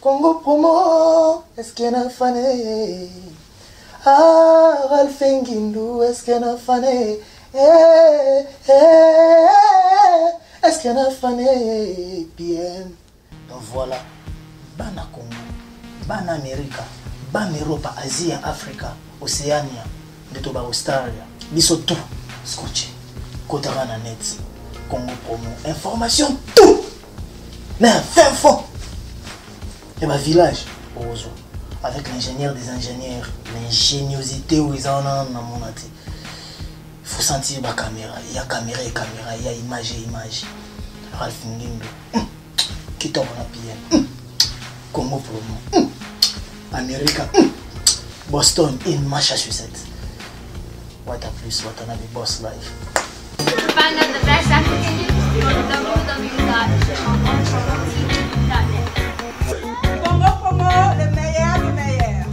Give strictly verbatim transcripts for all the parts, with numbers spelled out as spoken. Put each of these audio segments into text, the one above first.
Congo Promo, est-ce qu'il y a un fané? Ah, Ralph Nguindu, est-ce qu'il y a un fané? Eh, eh, est-ce qu'il y a un fané? Bien. Donc voilà, Bana Congo, Bana Amérique, Bana Europe, Asie, Afrique, Océania, de Toba Australia, biso tout, scotché, Kotarana Net, Congo Promo, information, tout! Mais fin fond! Et ma village, avec l'ingénieur des ingénieurs, l'ingéniosité où ils en ont dans mon athée. Il faut sentir la caméra, il y a caméra et caméra, il y a image et image. Ralph Nguindu, qui tombe en P M, Congo Promo, Amérique, Boston et Massachusetts. What a plus, what a nabi boss life. Find out the best African news on w w w dot congo promo t v dot net. Congo Promo, le meilleur du meilleur.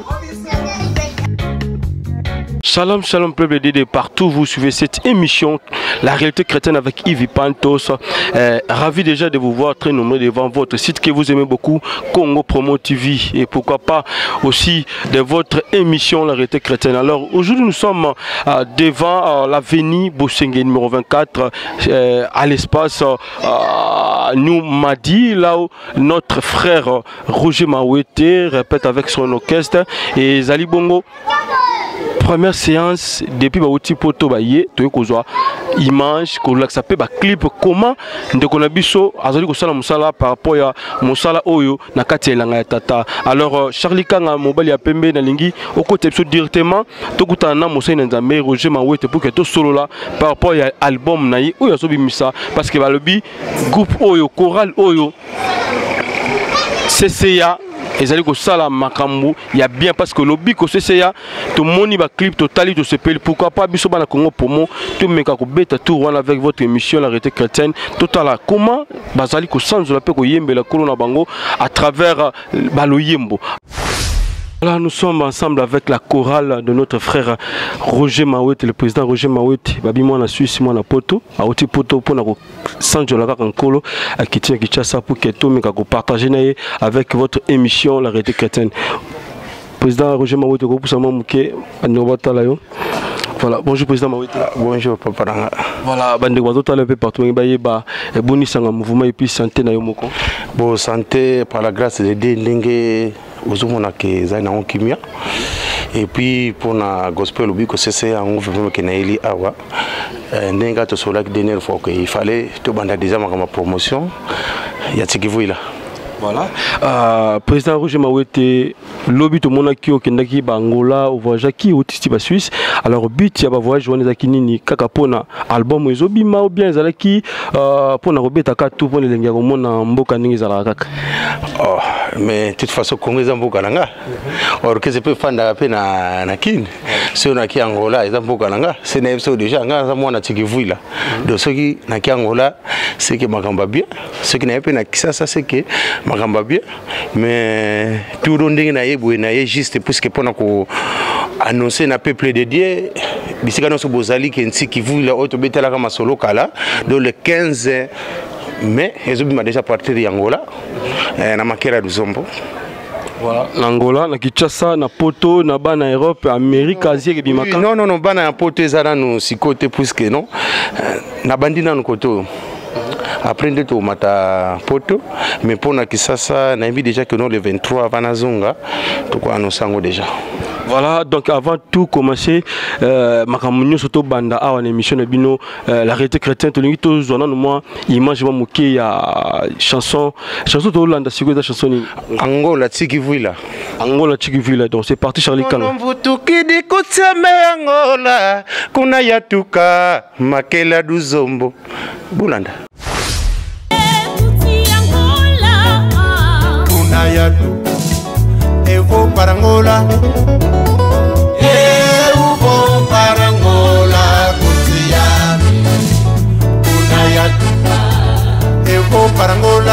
Shalom, shalom, peuple de Dédé, partout vous suivez cette émission, La Réalité Chrétienne avec Yves Pantos. Euh, ravi déjà de vous voir très nombreux devant votre site que vous aimez beaucoup, Congo Promo T V, et pourquoi pas aussi de votre émission La Réalité Chrétienne. Alors aujourd'hui nous sommes euh, devant euh, l'avenue Bosengue numéro vingt-quatre, euh, à l'espace euh, nous m'a dit là où notre frère euh, Roger Mawete répète avec son orchestre et Zali Bongo. Première séance depuis bauti poto baye to kozwa image ko laksa pe ba clip comment ndeko na biso azali ko sala musala par rapport ya musala oyo na kati elanga ya tata. Alors Charlie Kanga mobali ya pembe na lingi okote biso directement to kutana na Mosai Nzambe Roger Mawete pour que to solo là par rapport ya album na yi oyo so bimisa parce que ba lobi groupe oyo choral oyo C C A et allez que ça la makambo il y a bien parce que lobby que c'est ça tout moni ba clip total to s'appelle pourquoi pas biso bana Congo Promo tout meka ko beta tour avec votre émission La Réalité Chrétienne total comment bazali ko sans la pe ko yembe la kolona bango à travers balo yembo. Là, nous sommes ensemble avec la chorale de notre frère Roger Mawete, le président Roger Mawete. Babi moi na Suisse, moi na Poto, a oti Poto pour na Sanjo la Kankolo, à Kitien Kichasa pour que tout le monde partager avec votre émission La Réalité Chrétienne. Président Roger Mawete, pour ça mouké, anobata là yo. Voilà, bonjour président Mawete. Bonjour papa. Voilà, bande de tout à l'heure partout en baye ba et boni sanga mouvement et puis santé na yo moko. Bon santé par la grâce de Dieu lingue ozomona ke zaina on kimia. Et puis pour na gospel obi ko c'est un mouvement que na eli awa. Ndenga to sola que dernière fois qu'il fallait to banda déjà ma promotion. Ya tikivu là. Voilà. Euh, président Roger Mawete, lobby to monaki okendaki ba Angola, voyagaki otisti ba Suisse. Alors but ya ba voyage wana zaki nini kaka pona album ezobima ou bien zalaki euh pona robeta ka tout pona lenga ko mona mboka ningi zala kaka. Oh, mais de toute façon Congo za mboka nanga. Or que c'est peu fanda pe na na kin. Si on a ki Angola za mboka nanga, c'est na episode déjà nga za mona tikivu là. Donc ce qui na ki Angola, c'est que makamba bien. Ce qui na pe na Kisasa c'est que makamba bien, mais tout le monde est juste puisque pendant qu'on annonce un peuple de Dieu, bisika no sobozali kensi qui vous la auto betala kama solo kala donc le quinze mai ils ont déjà parti de Angola na makera du Zombo. Voilà, l'Angola, na Kinshasa, na Poto, na bana Europe, Amérique, Asie et bimaka. Non non non, bana Poto ezala no sikote puisque non na bandina no koto. Après de tout mata Poto, mais pour na Kisasa, na envie déjà que nous le vingt-trois vanazonga, tout quoi nous sango déjà. Voilà, donc avant tout commencer, euh, makamunyo soto banda a en émission de bino La Réalité Chrétienne, tout le monde zona no moi image va moquer ya chanson, chanson to landa siko da chanson Angola Tikivuila. Angola Tikivuila, donc c'est parti Charlie Kanga. Mvutuki di kutseme Angola, kuna yatuka makela du Zombo. Bulanda. Evo parangola, Evo parangola, Kutiami, Unayatuka, Evo parangola,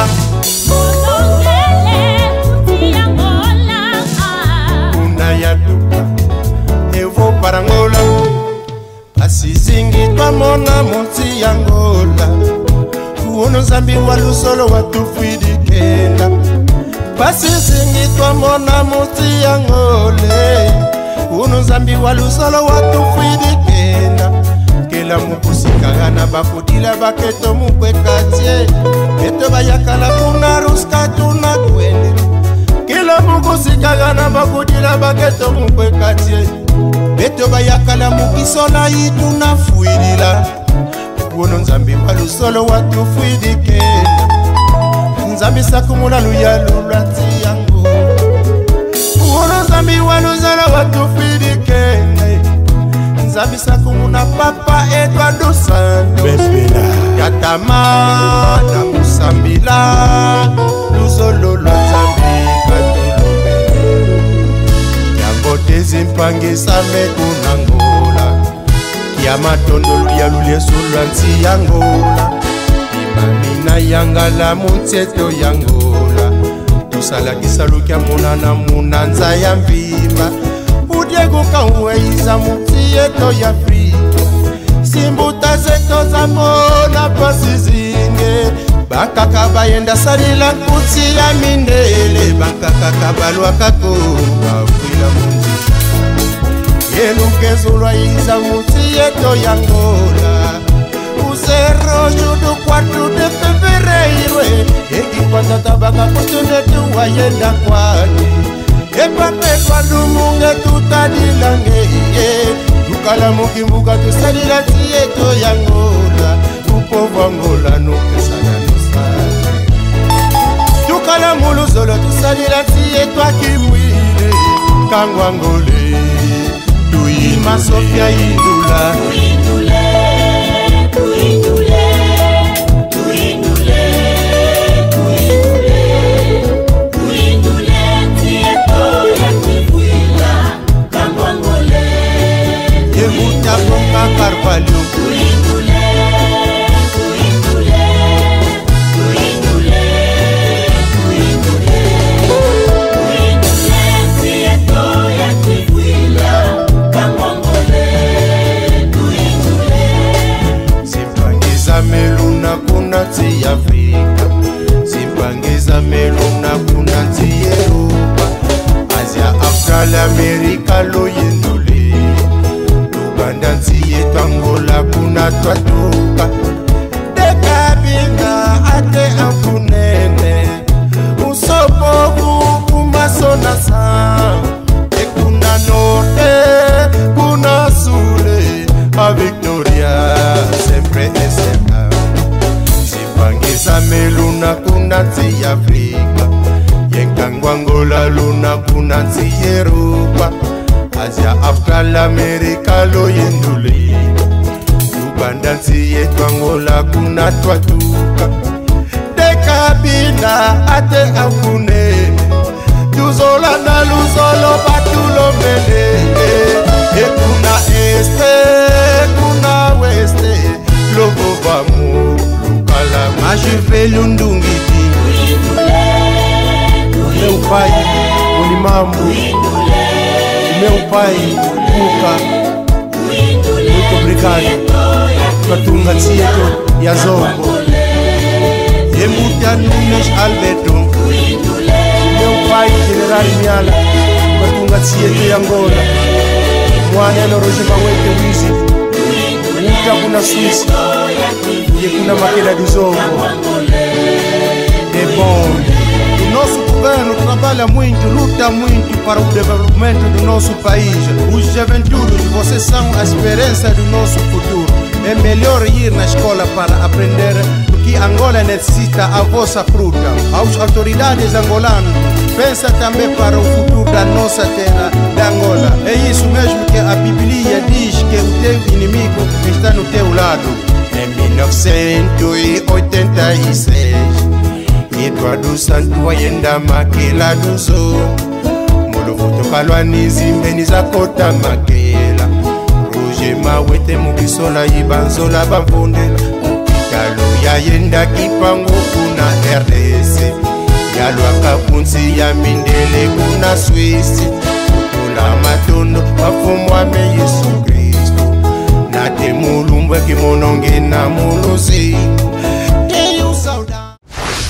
Unayatuka, Evo parangola, Asizingi pamona moti Angola, Uono zambi walu solo watu fidikela. Pasi singi twa mona muti yangole Uno zambi walusolo watu fwidikenda Kela mukusika na bakudila baketo mukwe katie Beto bayakala kuna ruska tuna kwende Kela mukusika na bakudila baketo mukwe katie Beto bayakala mukisola ituna fwidila Uno zambi walusolo watu fwidikenda Nzambi sakumula luya lulati yangu Uono zambi waluzala watu fidike Nzambi sakumuna papa Edward Santos Yatama na musambila Luzolo lwa zambi katulube Yambo tezi mpangisa mekunangola Kiamatondo luya lulia sulansi yangola Mina yangala munteto yangola Tusala kisalukia munana munanza ya mbimba Udiego kauweiza mutieto ya frito Simbuta zeto za mona pasizinge Bakaka bayenda salila kuti ya mindele Bakaka kabalwa kakumba Wila munji Yenu kezulwa iza mutieto yangola Uzero judo kwatu de fevereiro Eki kwanda tabaka kutunde tu wayenda kwani Epa petwa dumunge tutadilange Tukala mukimbuka tusalila tieto yangola Upovu angola nukesana nusane Tukala mulu zolo tusalila tieto akimwile Kangu angole Tuima Sofia indula Tuindule Tuindule, tuindule, tuindule, tuindule, tieto ya kifwila, kambwangole. Yemuta konga Carvalho. Tuindule, tuindule, tuindule, tuindule, tuindule, tieto ya kifwila, kambwangole. Meluna kuna ti Afrika Zimbangeza meluna kuna ti Europa Asia, Australia, Amerika lo yendole Uganda ti yetu Angola kuna twatuka Dekabinga ate amfunene Usopogu kumasona sa Ekuna norte kuna sule A Victoria sempre et sempre Zimbangeza meluna kuna ti Afrika Yenkangwa Angola luna kuna ti Europa Asia, Australia, Amerika lo yendule Uganda ti yetu Angola kuna twatuka Dekabina ate amfunene Tuzola na luzolo batulo mele Ekuna este, kuna weste Logo bamu, lukala Majive lundungiti Meu pai, ulimambu Meu pai, kuka Muito obrigado Katunga tieto ya zongo Yemutia Nunes Alberto Meu pai, General Miala Katunga tieto ya Angola Mwana no Roger Mawete Wizi Muta kuna Suisse E kuna Maqueda do Zongo É bom. O nosso governo trabalha muito, luta muito para o desenvolvimento do nosso país. Os juventudes, vocês são a esperança do nosso futuro. É melhor ir na escola para aprender, porque Angola necessita a vossa fruta. As autoridades angolanas, pensa também para o futuro da nossa terra de Angola. É isso mesmo que a Bíblia diz, que o teu inimigo está no teu lado. Em mil novecentos e oitenta e seis, Edward Santos ayenda makela duzo Molofoto kalwani zimbeni za kota makela Roger Mawete mukisola ibanzola bamfondela Yalo yayenda kipango kuna R D C Yalo akapunzi ya mindele kuna Swiss Kula matondo wafumwame Yesu Kristo Nate mulumbwe kimononge na muluzi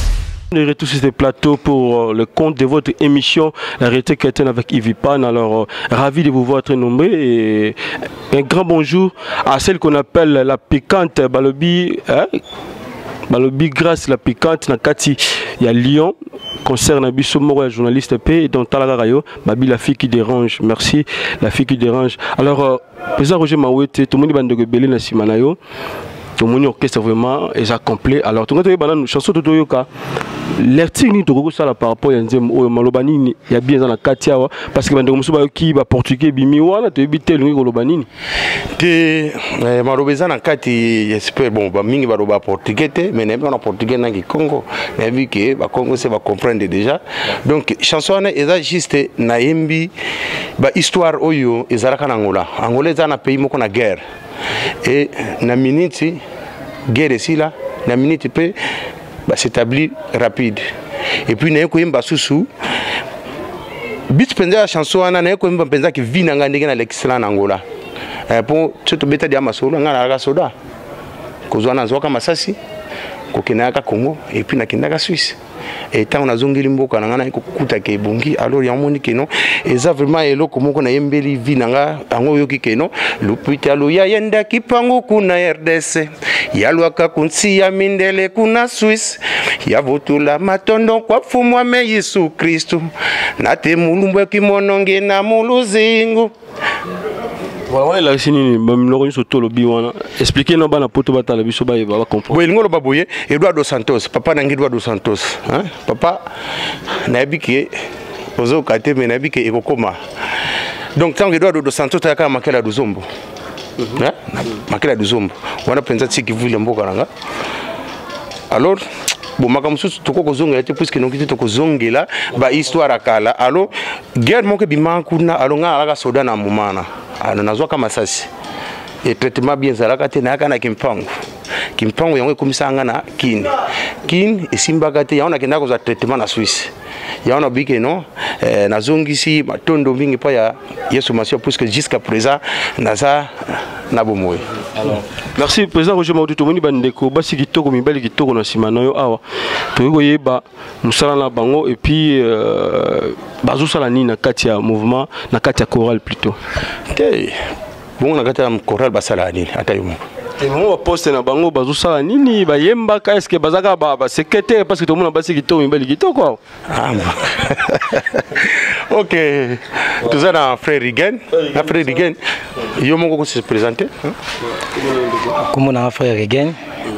De retour sur ce plateau pour euh, le compte de votre émission La Réalité Chrétienne avec Yves Pan. Alors, euh, ravi de vous voir très nombreux et un grand bonjour à celle qu'on appelle la piquante Balobi. Hein? Balobi grâce la piquante Nakati. Il y a Lyon, concert Nabiso Moro, journaliste P, et dans Talagarayo, Babi la fille qui dérange. Merci, la fille qui dérange. Alors, euh, président Roger Mawete, tout le monde est bandé belé na Simanayo. Tout le monde orchestre vraiment est complet. Alors, tout le monde est bandé une chanson de Toyoka. L'article ni toko ça par rapport à nzem o malobani il y a bien dans la katia parce que bande musuba ki ba portugais bimi wana te bité lungi kolobani te malobeza na kati j'espère bon ba mingi ba roba portugais te mais n'est pas en portugais na Congo mais vu que ba Congo c'est ba comprendre déjà donc chanson na eza juste na yembi ba histoire oyo ezalaka na Angola Angola eza na pays moko na guerre et na minute guerre ici là na minute pe bah, s'établit rapide. Et puis, nous avons un sous bit penza la chanson, on a un penza qui vit dans l'excellent Angola. Pour tout le bêta de Amasolo, on a un soda. Kozwana Zoka Masasi, Kokenaka Congo, et puis Nakinaka Suisse. Et tant on a zongi limboka na ngana ikukuta ke bungi alors ya moni ke non et ça vraiment eloko moko na yembeli vinanga ango yoki ke non lupita lo ya yenda kipango kuna R D C ya lwaka kunsi ya mindele kuna Suisse ya votula matondo kwa fumwa me Yesu Kristo na te mulumbo kimononge na muluzingu. Voilà, là, c'est une bonne surtout le biwana. Expliquez-nous dans la poto batala biso ba va comprendre. Oui, ngolo baboye Eduardo Santos, papa nangi Eduardo Santos, hein? Papa na biki ozo kate me na biki ekokoma. Donc tant que Eduardo Santos ta ka makela du zombo. Hein? Makela du zombo. Wana penza tiki vile mboka nanga. Alors bon makamusu toko kozonga te puisque non kiti toko zongela ba histoire akala. Alors guerre moke bimankuna alonga alaka soda na mumana. Alors nazwa kama sasi et traitement bien zalaka te na kana kimpango kimpango yango komisa ngana kin kin esimbaka te yaona kenda ko za traitement na Suisse yaona bike non eh, nazongisi matondo mingi pa ya Yesu Masio puisque jusqu'à présent naza na bomoy. Alors merci président Roger Mawete to moni bandeko basi kitoko mibali kitoko na simana yo awa to ko yeba musala na bango et puis euh, bazo sala ni na kati ya mouvement na kati ya chorale plutôt. Okay. Bon na kati ya chorale basala ni ata yo. Et moi poste na bango bazo sala nini ba yemba ka est-ce que bazaka ba ba secrétaire parce que to mona basi kitoko mibali kitoko. Ah. OK. Tout ça na frère Rigen, na frère Rigen. Yo moko ko se présenter. Comme on a frère Rigen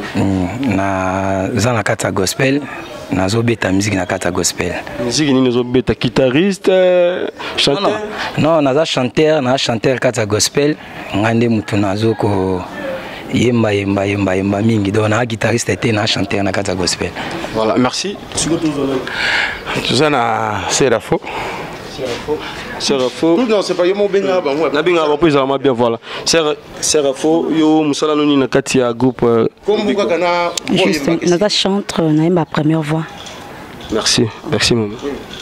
na zana kata gospel. Nazo beta musique na kata gospel. Musique ni nazo beta guitariste, chanteur. Non, non, naza chanteur, na chanteur kata gospel. Ngande mutu nazo ko yemba yemba yemba yemba mingi. Donc na guitariste était na chanteur na kata gospel. Voilà, merci. Tout ça na Serafo. Serafo. Serafo. Non, c'est pas yo mo benga ba moi. Na benga ba poza ma bien voilà. Serafo yo musala noni na kati ya groupe. Comme buka kana. Juste naza chantre na ma première voix. Merci, merci maman.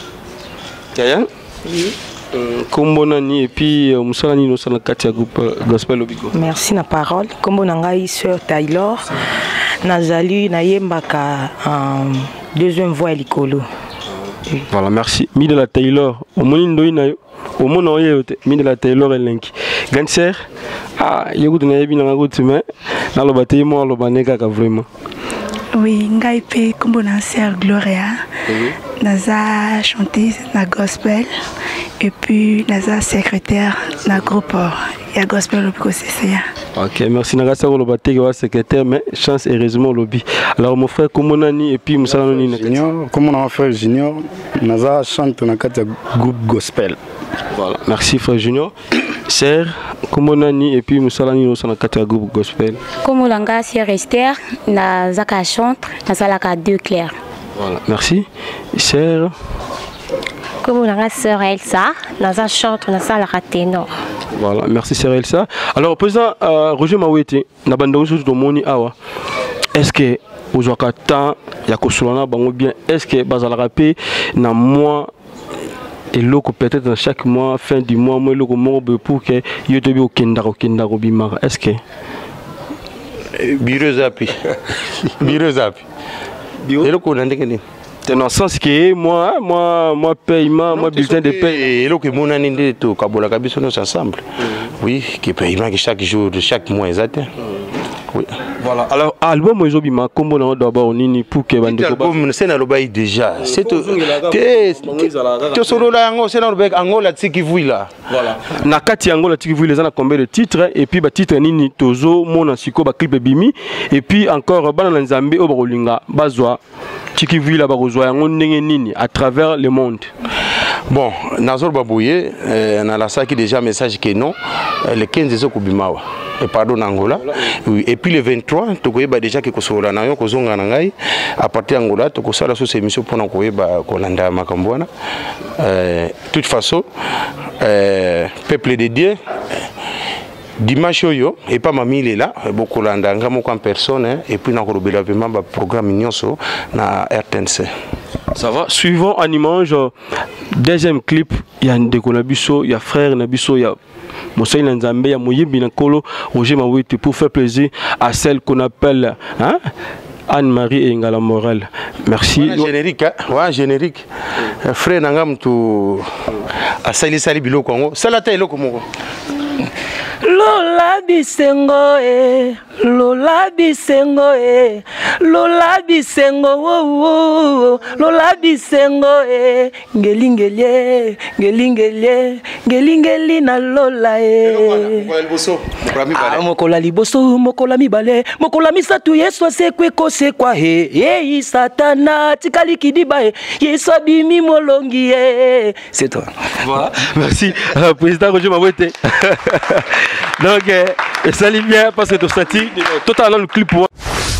Kaya? Oui. Kombo nani et puis musala ni no sana kati ya groupe gospel obigo. Merci na parole. Kombo nangai sœur Taylor. Nazali na yembaka en deuxième voix likolo. Voilà, merci. Mi de la Taylor. Au monde nayo. Au monde oye mi de la Taylor et Lenki. Ganser. Ah, yoku na yebi na ngotu mais na lo batay mo lo baneka ka vraiment. Oui, ngai pe kombo na sœur Gloria. Naza chanteuse na gospel et puis naza secrétaire na groupe ya gospel lobiko C C A. OK, merci Nagasa lo batay wa secrétaire mais chance heureusement lobby. Alors mon frère comment nani et puis musala noni na Junior, comment on frère Junior, naza chante na kati groupe gospel. Voilà, merci frère Junior. Sœur, comment nani et puis musala ni na kati groupe gospel. Comme langa sœur Esther na zaka chante na salaka deux clairs. Voilà, merci. Sœur. Comme langa sœur Elsa na za chante na salaka ténor. Voilà, merci sœur Elsa. Alors président euh, Roger Mawete na banda usu to moni awa. Est-ce que ozwaka temps ya kosolana bango bien est-ce que bazalaka pe na mois et loko peut-être dans chaque mois fin du mois moi loko mo pour que yo to bi okenda okenda ko bimara est-ce que biro zapi biro zapi biro loko na ndenge ni Dans le sens que moi, moi, moi, paiement, moi, bulletin de paie. Et là, que mon année tout Kabola Kabiso nous ensemble. Oui, qui paiement chaque jour, chaque mois exact. Oui. Voilà. Alors, album Ezobima, comment on d'abord nini pour que bande album c'est na lobai déjà. C'est tout. Tu solo là ngo c'est na lobai Angola tiki vuila. Voilà. Na kati Angola tiki vuila ça na combien de titres et puis ba titre nini tozo mona siko ba clip bimi et puis encore bana na Nzambe o barolinga bazwa tiki vuila ba rozwa yango ndenge nini à travers le monde. Bon, Nazor Babouye, euh, on a la qui déjà message que non, euh, le quinze zo kubimawa. Et pardon Angola. Oui. Et puis le vingt-trois, tu connais déjà que Kosola na yo kozonga na ngai à partir d'Angola, tu kosala so émission pour na koyeba kolanda makambwana. Euh, de toute façon, euh, peuple de Dieu dimanche yo et pas mamie il est là beaucoup landa ngamo en personne et puis na korobela vraiment ba programme nyonso na R T N C. Ça va. Suivant en image, deuxième clip, il y a Ndeko Nabiso, il y a Frère Nabiso, il y a Moussa Nzambe, il y a Mouyembi Nakolo, Roger Mawete pour faire plaisir à celle qu'on appelle hein, Anne-Marie et Ngala Morel. Merci. Ouais, générique, hein? Ouais, générique. Frère Nangam, tu as sali sali bilo Congo. Salata elo Congo. Lola bisengo e, Lola bisengo e, Lola bisengo wo, Lola bisengo e, ngelingelie, ngelingelie, ngelingeli na Lola e. Ah, mokola liboso, mokola mibale, mokola misatu Yesu asekwe kose kwa he, ye satana tikali kidiba e, Yesu abimi molongi e. C'est toi. Voilà. Merci. Euh, président Roger Mawete. Donc, euh, ça lit bien parce que tu stati totalement le clip pour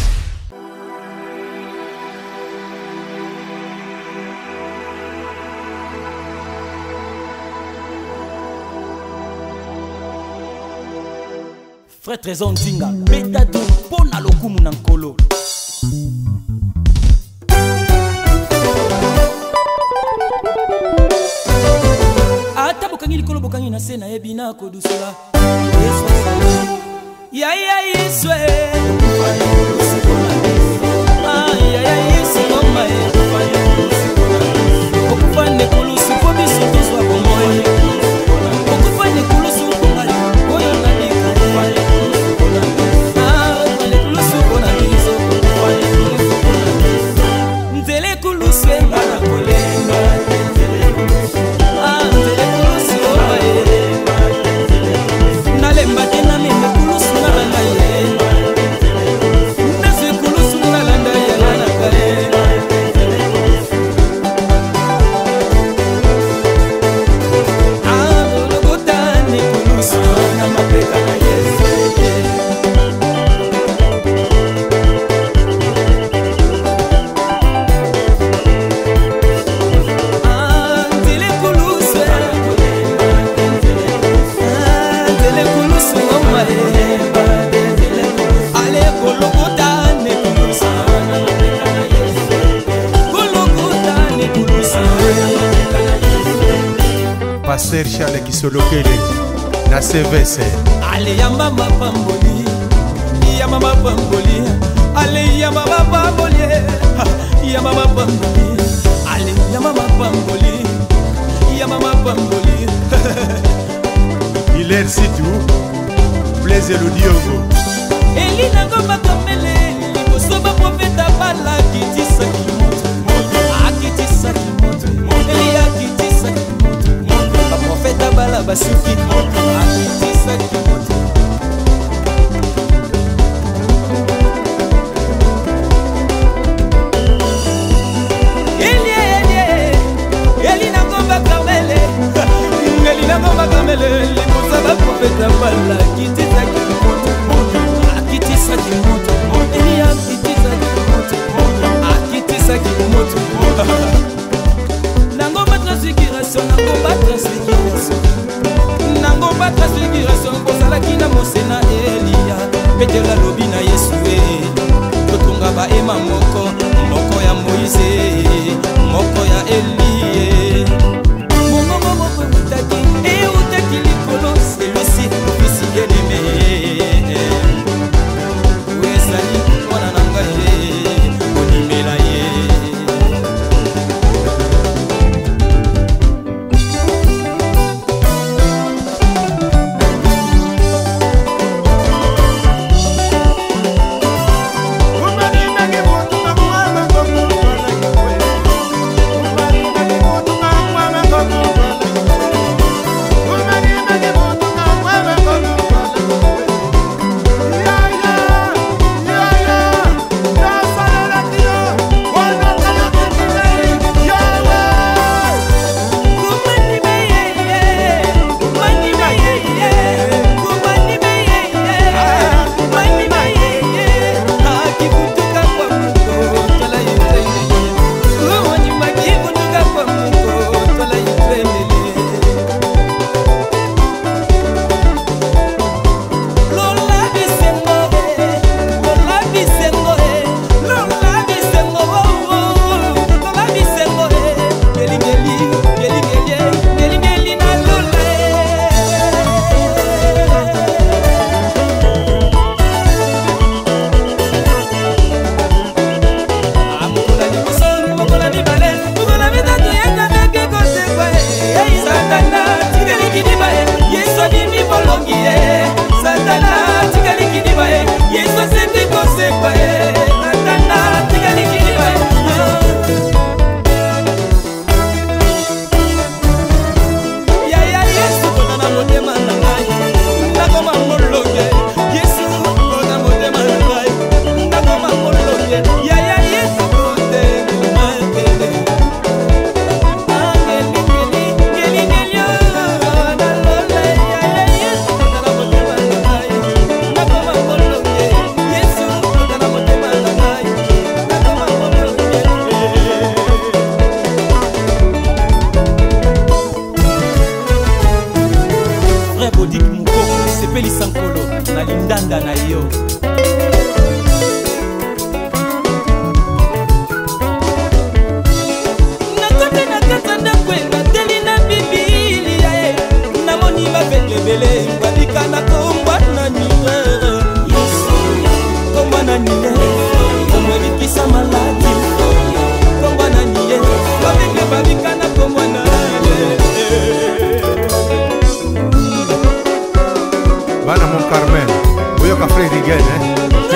Frère Trésor Nzinga, Betadou, Pona Lokumu Nankolo. Ata bokangi likolo bokangi na sena ebina kodusula. Ya ya Yeswe. Ah ya ya Yesu mama e. Okufane kulusi ko biso tozwa bomoye. Okufane kulusi ngala oyo na dika. Ah le kulusi kona biso. Ndele kulusi ngala kolenga. Ah ndele kulusi oye. Nalemba tena mimi kulusi ngala ye. Nase kulusi ngala ndaya na kale. Pasteur Charles Kisolokele na C V C. Ale ya mama pamboli, ya mama pamboli, ale ya mama pamboli, ya mama pamboli, ale ya mama pamboli, ya mama pamboli. Il est si tout, plaisir le diogo. Elina ngoma kamele, libosoba profeta bala kitisa kimoto, akitisa kimoto, elia kitisa kimoto, ba profeta bala basuki, akitisa kimoto. Elie elie, elina ngoma kamele, elina ngoma kamele, libosoba profeta bala kitisa kimoto. Akitisa kimoto, Elia akitisa kimoto, akitisa kimoto. Nango ba transfiguration, nango ba transfiguration, nango ba transfiguration. Kosala kina mosena Elia, petela lobi na Yesu e. Totunga ba ema moko, moko ya Moïse, moko ya Elie. Mongo moko utaki, e utaki likolo, celui-ci officiel aimé. ndanda na yo nakote na kata ndako engateli na bibilia namoni bavelebele babika na komba na nire komba na nire omwebikisa maladi komba na nire babike babika na komba na Bana mon Carmen, voyo ka frère again, eh?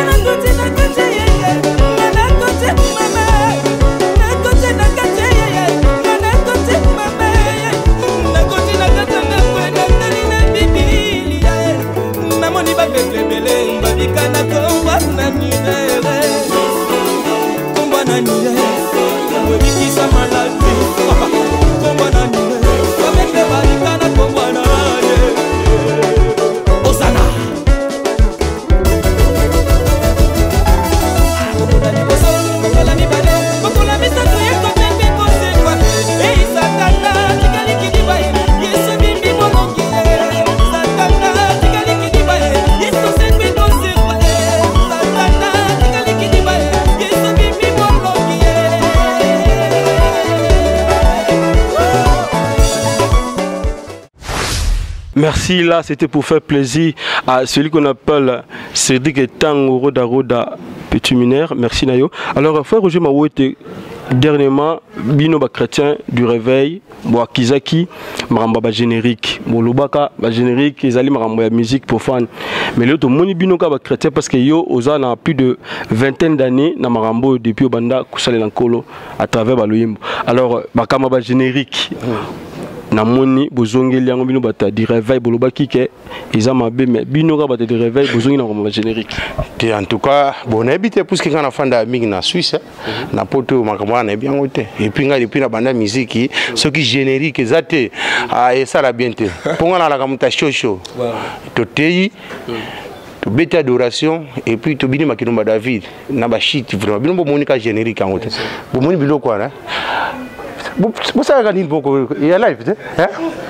Merci, là c'était pour faire plaisir à celui qu'on appelle Cédric Tango Roda Roda Petit Minaire. Merci Nayo. Alors frère Roger Maou était dernièrement bino ba chrétien du réveil bo Kizaki maramba ba générique bo lobaka ba générique ezali maramba ya musique profane mais le to moni bino ka ba chrétien parce que yo oza na plus de vingtaine d'années na marambo depuis banda kusalela nkolo à travers ba loyimbo. Alors ba kama ba générique na moni bozongeli yango bino bata di réveil bolobaki ke eza mabe mais bino ka bata di réveil bozongi na ngoma générique te en tout cas bon habité puisque quand na fanda mingi na Suisse na poto makamwa na bien ngote et puis nga depuis na banda musique ce qui générique ezate ah et ça la bien te ponga na la kamuta chocho to tei to beta adoration et puis to bini makilomba David na ba shit vraiment bino bo monika générique ngote bo moni bilo quoi là. Vous savez quand il y a live, hein?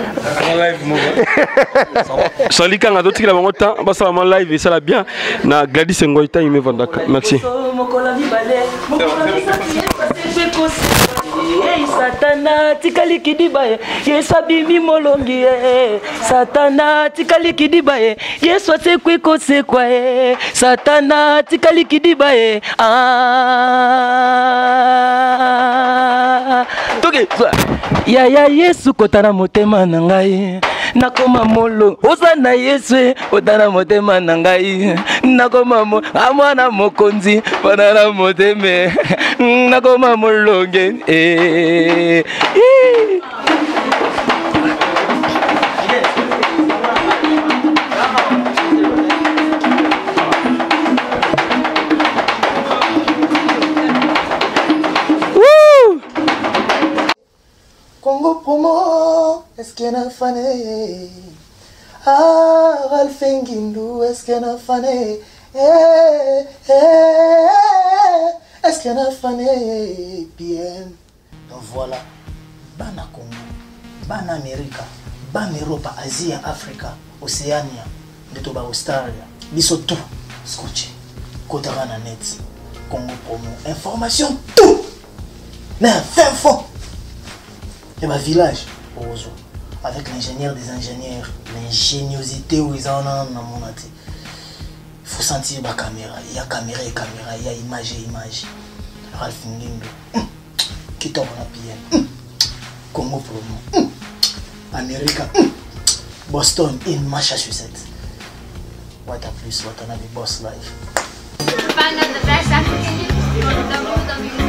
Salut quand on a d'autres qui l'ont temps, bah ça va live et ça l'a bien. Na Gladys Ngoïta il me vendaka. Merci. Satana tikali kidibaye Yesu abimi molongi Satana tikali kidibaye Yesu asekwe kosekwa Satana tikali kidibaye ah toke ya ya Yesu kotana motema na ngai nakoma molo osana Yesu otana motema na ngai nakoma mo amwana mokonzi banana moteme nakoma molonge eh Congo Promo, est-ce qu'il y a un fané? Ah, Ralphingindu, est-ce qu'il y a un fané? Eh, eh, est-ce qu'il y a un fané? Bien. Donc voilà, Bana Congo, Bana Amérique, Bana Europe, Asie, Afrique, Océanie, Netoba Australie, Bisoto, Scotch, Kotarana Net, Congo Promo, information, tout! Mais fin fond! Et ma village, avec l'ingénieur des ingénieurs, l'ingéniosité où ils en ont dans mon athée. Il faut sentir ma caméra, il y a caméra et caméra, il y a image et image. Ralph Ngindo, qui tombe en P M, Congo Promo, Amérique, Boston et Massachusetts. What a plus, what a boss life. Find out the best African news on w w w